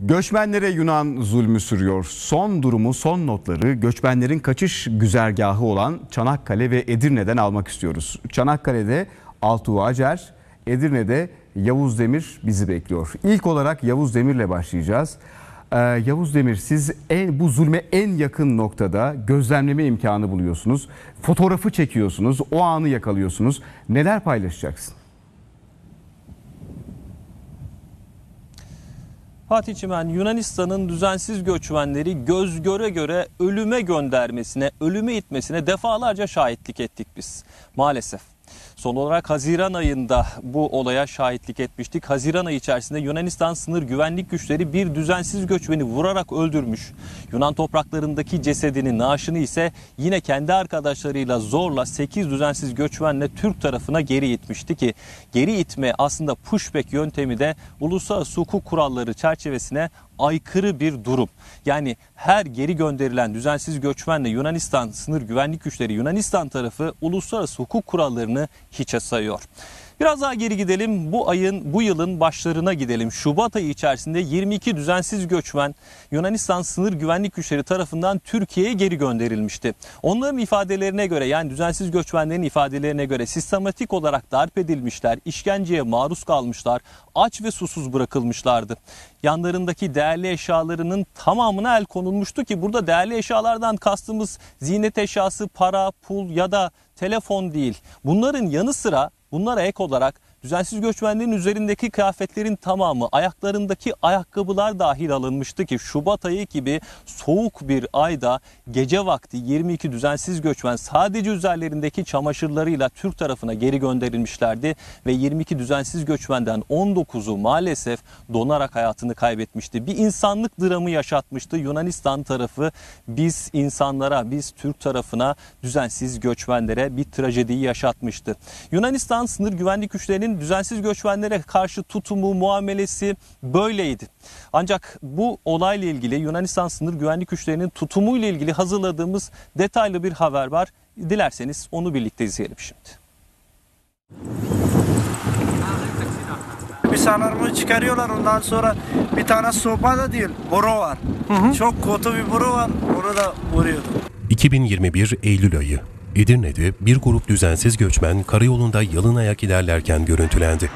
Göçmenlere Yunan zulmü sürüyor. Son durumu, son notları göçmenlerin kaçış güzergahı olan Çanakkale ve Edirne'den almak istiyoruz. Çanakkale'de Altuğ Acar, Edirne'de Yavuz Demir bizi bekliyor. İlk olarak Yavuz Demir'le başlayacağız. Yavuz Demir, siz bu zulme en yakın noktada gözlemleme imkanı buluyorsunuz. Fotoğrafı çekiyorsunuz, o anı yakalıyorsunuz. Neler paylaşacaksın? Fatih Çimen, Yunanistan'ın düzensiz göçmenleri göz göre göre ölüme göndermesine, ölüme itmesine defalarca şahitlik ettik biz. Maalesef. Son olarak Haziran ayında bu olaya şahitlik etmiştik. Haziran ayı içerisinde Yunanistan sınır güvenlik güçleri bir düzensiz göçmeni vurarak öldürmüş. Yunan topraklarındaki cesedini, naaşını ise yine kendi arkadaşlarıyla zorla 8 düzensiz göçmenle Türk tarafına geri itmişti ki geri itme aslında pushback yöntemi de uluslararası hukuk kuralları çerçevesine aykırı bir durum. Yani her geri gönderilen düzensiz göçmenle Yunanistan sınır güvenlik güçleri, Yunanistan tarafı uluslararası hukuk kurallarını hiçe sayıyor. Biraz daha geri gidelim. Bu yılın başlarına gidelim. Şubat ayı içerisinde 22 düzensiz göçmen Yunanistan sınır güvenlik güçleri tarafından Türkiye'ye geri gönderilmişti. Onların ifadelerine göre, yani düzensiz göçmenlerin ifadelerine göre sistematik olarak darp edilmişler, işkenceye maruz kalmışlar, aç ve susuz bırakılmışlardı. Yanlarındaki değerli eşyalarının tamamına el konulmuştu ki burada değerli eşyalardan kastımız ziynet eşyası, para, pul ya da telefon değil. Bunların yanı sıra bunlara ek olarak düzensiz göçmenlerin üzerindeki kıyafetlerin tamamı, ayaklarındaki ayakkabılar dahil alınmıştı ki Şubat ayı gibi soğuk bir ayda gece vakti 22 düzensiz göçmen sadece üzerlerindeki çamaşırlarıyla Türk tarafına geri gönderilmişlerdi ve 22 düzensiz göçmenden 19'u maalesef donarak hayatını kaybetmişti. Bir insanlık dramı yaşatmıştı Yunanistan tarafı. Biz insanlara, biz Türk tarafına, düzensiz göçmenlere bir trajediyi yaşatmıştı. Yunanistan sınır güvenlik güçlerinin düzensiz göçmenlere karşı tutumu, muamelesi böyleydi. Ancak bu olayla ilgili Yunanistan sınır güvenlik güçlerinin tutumuyla ilgili hazırladığımız detaylı bir haber var. Dilerseniz onu birlikte izleyelim şimdi. Bir sanarımı çıkarıyorlar, ondan sonra bir tane sopa da değil, boru var. Çok kötü bir boru var, onu da vuruyordu. 2021 Eylül ayı. Edirne'de bir grup düzensiz göçmen karayolunda yalın ayak ilerlerken görüntülendi.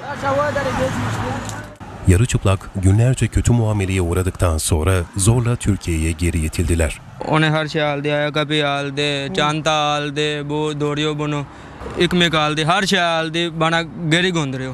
Yarı çıplak, günlerce kötü muameleye uğradıktan sonra zorla Türkiye'ye geri itildiler. Ona her şey aldı, ayakkabı aldı, çanta aldı, bu doğuruyor bunu, ekmek aldı, her şey aldı, bana geri gönderiyor.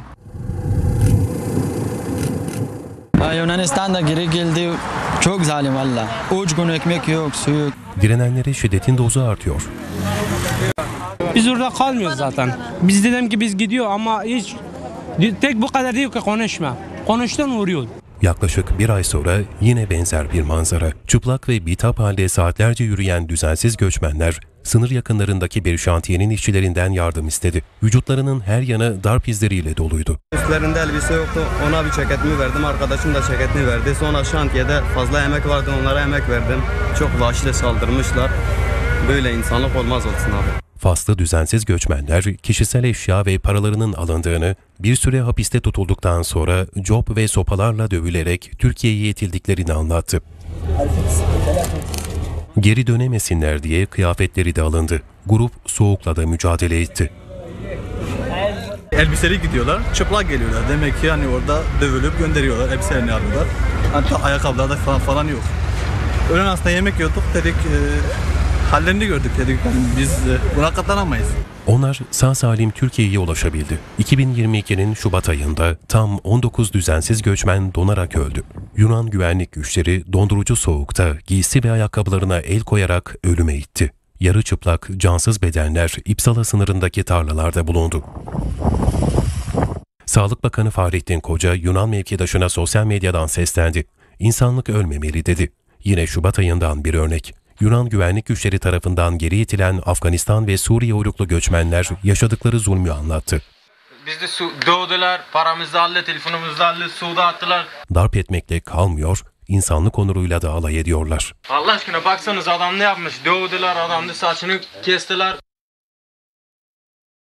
Yunanistan'da geri geldi, çok zalim valla. 3 gün ekmek yok, su yok. Direnenlere şiddetin dozu artıyor. Biz orada kalmıyoruz zaten. Biz dedim ki biz gidiyor ama hiç tek bu kadar değil ki konuşma. Konuştan vuruyor. Yaklaşık bir ay sonra yine benzer bir manzara. Çıplak ve bitap halde saatlerce yürüyen düzensiz göçmenler sınır yakınlarındaki bir şantiyenin işçilerinden yardım istedi. Vücutlarının her yanı darp izleriyle doluydu. Üstlerinde elbise yoktu. Ona bir ceketimi verdim. Arkadaşım da ceketini verdi. Sonra şantiyede fazla emek vardı. Onlara emek verdim. Çok vahşice saldırmışlar. Böyle insanlık olmaz olsun abi. Faslı düzensiz göçmenler kişisel eşya ve paralarının alındığını, bir süre hapiste tutulduktan sonra cop ve sopalarla dövülerek Türkiye'ye itildiklerini anlattı. Geri dönemesinler diye kıyafetleri de alındı. Grup soğukla da mücadele etti. Elbiseli gidiyorlar, çıplak geliyorlar. Demek ki hani orada dövülüp gönderiyorlar, elbiselerini alıyorlar. Hatta ayakkabılarda falan yok. Öğlen aslında yemek yiyorduk, dedik hallerini gördük, dedik yani biz buna katlanamayız. Onlar sağ salim Türkiye'ye ulaşabildi. 2022'nin Şubat ayında tam 19 düzensiz göçmen donarak öldü. Yunan güvenlik güçleri dondurucu soğukta giysi ve ayakkabılarına el koyarak ölüme itti. Yarı çıplak, cansız bedenler İpsala sınırındaki tarlalarda bulundu. Sağlık Bakanı Fahrettin Koca Yunan mevkidaşına sosyal medyadan seslendi. İnsanlık ölmemeli dedi. Yine Şubat ayından bir örnek. Yunan güvenlik güçleri tarafından geri itilen Afganistan ve Suriye uyruklu göçmenler yaşadıkları zulmü anlattı. Bizde doğdular, paramızı aldı, telefonumuzu aldı, suda attılar. Darp etmekle kalmıyor, insanlık onuruyla da alay ediyorlar. Allah aşkına baksanız adam ne yapmış? Doğdular, adamın saçını kestiler.